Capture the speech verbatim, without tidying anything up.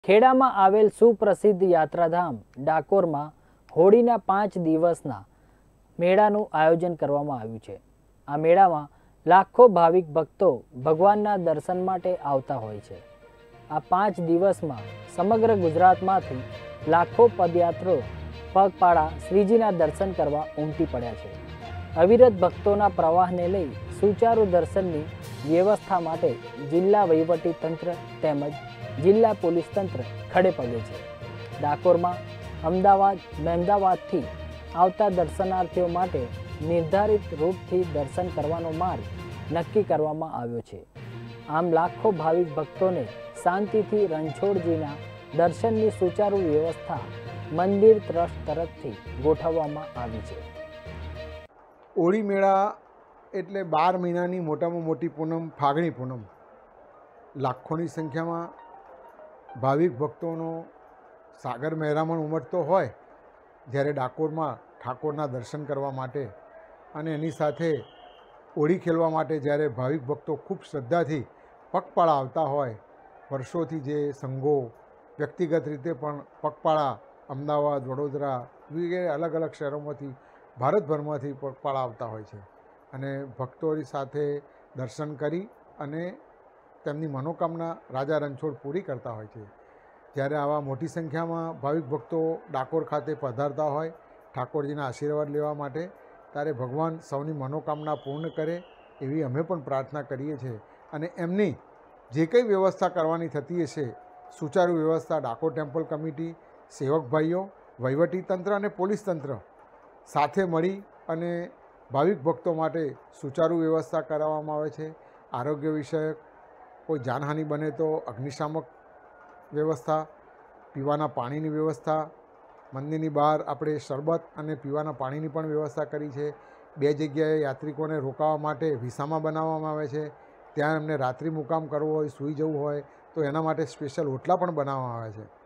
ખેડામાં આવેલ સુપ્રસિદ્ધ યાત્રાધામ ડાકોરમાં હોળીના પાંચ દિવસના મેળાનું આયોજન કરવામાં આવ્યું છે। આ મેળામાં લાખો ભાવિક ભક્તો ભગવાનના દર્શન માટે આવતા હોય છે। આ પાંચ દિવસમાં સમગ્ર ગુજરાતમાંથી લાખો પદયાત્રીઓ પગપાળા શ્રીજીના દર્શન કરવા ઉમટી પડ્યા છે। અવિરત ભક્તોના પ્રવાહને લઈ સુચારુ દર્શનની વ્યવસ્થા માટે જિલ્લા વહીવટી તંત્ર તેમજ જિલ્લા પોલીસ તંત્ર ખડે પગે છે। ડાકોરમાં અમદાવાદ મહેમદાવાદથી આવતા દર્શનાર્થીઓ માટે નિર્ધારિત રૂટથી દર્શન કરવાનો માર્ગ નક્કી કરવામાં આવ્યો છે। આમ લાખો ભાવિક ભક્તોને શાંતિથી રણછોડજીના દર્શનની સુચારુ વ્યવસ્થા મંદિર ટ્રસ્ટ તરફથી ગોઠવવામાં આવી છે। હોળી મેળા એટલે બાર મહિનાની મોટામાં મોટી પૂનમ ફાગણી પૂનમ લાખોની સંખ્યામાં ભાવિક ભક્તોનો સાગર મહેરામણ ઉમટતો હોય જ્યારે ડાકોરમાં ઠાકોરના દર્શન કરવા માટે અને એની સાથે હોળી ખેલવા માટે જ્યારે ભાવિક ભક્તો ખૂબ શ્રદ્ધાથી પગપાળા આવતા હોય, વર્ષોથી જે સંઘો વ્યક્તિગત રીતે પણ પગપાળા અમદાવાદ, વડોદરા વગેરે અલગ અલગ શહેરોમાંથી ભારતભરમાંથી પગપાળા આવતા હોય છે અને ભક્તોની સાથે દર્શન કરી અને તેમની મનોકામના રાજા રણછોડ પૂરી કરતા હોય છે। જ્યારે આવા મોટી સંખ્યામાં ભાવિક ભક્તો ડાકોર ખાતે પધારતા હોય ઠાકોરજીના આશીર્વાદ લેવા માટે, ત્યારે ભગવાન સૌની મનોકામના પૂર્ણ કરે એવી અમે પણ પ્રાર્થના કરીએ છીએ અને એમની જે કંઈ વ્યવસ્થા કરવાની થતી હશે સુચારુ વ્યવસ્થા ડાકોર ટેમ્પલ કમિટી, સેવક ભાઈઓ, વહીવટી તંત્ર અને પોલીસ તંત્ર સાથે મળી અને ભાવિક ભક્તો માટે સુચારુ વ્યવસ્થા કરાવવામાં આવે છે। આરોગ્ય વિષયક કોઈ જાનહાનિ બને તો અગ્નિશામક વ્યવસ્થા, પીવાના પાણીની વ્યવસ્થા, મંદિરની બહાર આપણે શરબત અને પીવાના પાણીની પણ વ્યવસ્થા કરી છે। બે જગ્યાએ યાત્રિકોને રોકાવા માટે વિસામા બનાવવામાં આવે છે। ત્યાં એમને રાત્રિ મુકામ કરવો હોય, સૂઈ જવું હોય તો એના માટે સ્પેશિયલ ઓટલા પણ બનાવવામાં આવે છે।